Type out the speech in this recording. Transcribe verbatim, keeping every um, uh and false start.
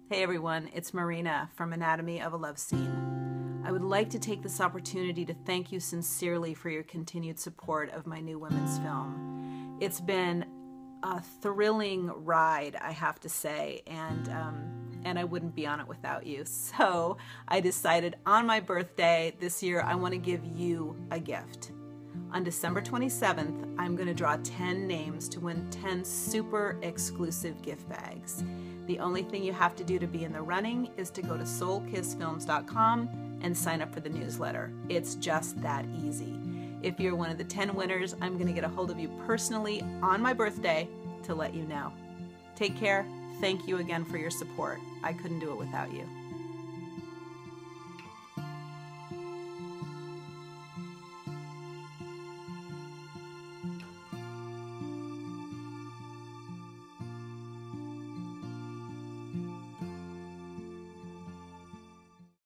Hey everyone, it's Marina from Anatomy of a Love Scene. I would like to take this opportunity to thank you sincerely for your continued support of my new women's film. It's been a thrilling ride, I have to say, and um, and I wouldn't be on it without you. So I decided on my birthday this year I want to give you a gift. On December twenty-seventh, I'm going to draw ten names to win ten super exclusive gift bags. The only thing you have to do to be in the running is to go to soul kiss films dot com and sign up for the newsletter. It's just that easy. If you're one of the ten winners, I'm going to get a hold of you personally on my birthday to let you know. Take care. Thank you again for your support. I couldn't do it without you.